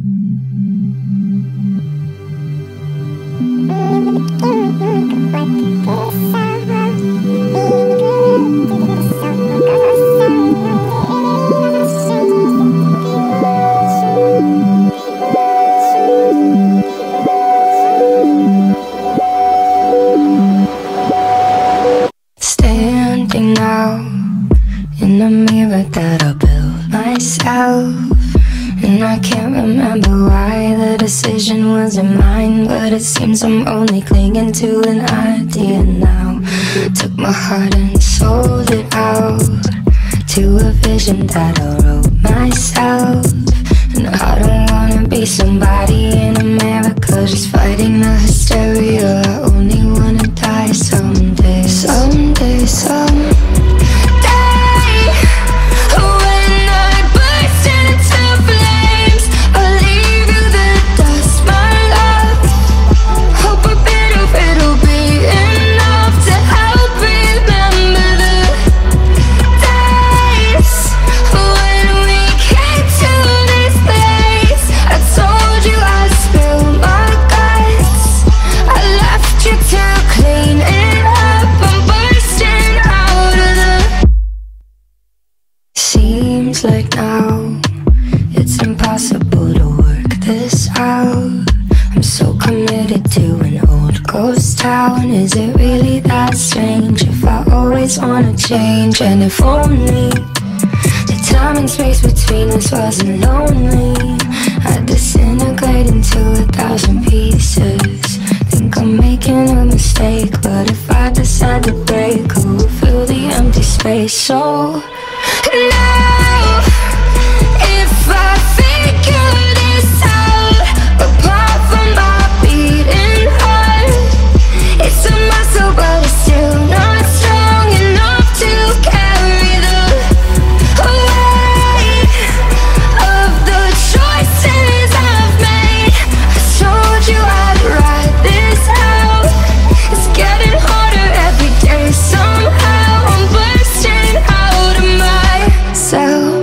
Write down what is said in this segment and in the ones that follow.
Standing now in the mirror that I built myself, and I can't remember why the decision wasn't mine, but it seems I'm only clinging to an idea now. Took my heart and sold it out to a vision that I wrote myself. And I don't wanna be somebody in America just fighting the hysteria. I only wanna die someday, someday, someday. When I burst into flames, I'll leave you the dust, my love. Hope a bit of it'll be enough to help remember the days when we came to this place. I told you I'd spill my guts, I left you to clean it up. I'm bursting out of the... Seems like now it's impossible to work this out. I'm so committed to an old ghost town. Is it really that strange if I always wanna change? And if only the time and space between us wasn't lonely, I'd disintegrate into 1,000 pieces. Think I'm making a mistake, but if I decide to break, who will fill the empty space? So now, if I figure this out, apart from my beating heart, it's a muscle but it's still not strong enough to carry the weight of the choices I've made. I told you I'd write this out. It's getting harder every day somehow. I'm bursting out of myself.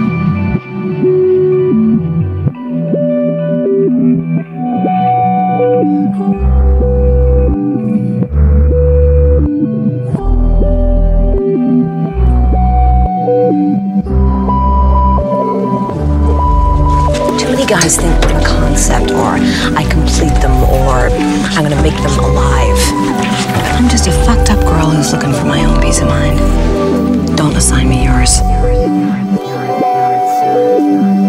Too many guys think I'm a concept, or I complete them, or I'm gonna make them alive. I'm just a fucked up girl who's looking for my own peace of mind. Don't assign me yours.